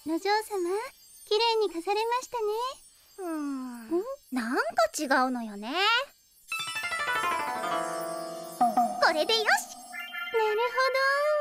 お嬢様、綺麗に飾れましたね。 なんか違うのよね。これでよし。 なるほど。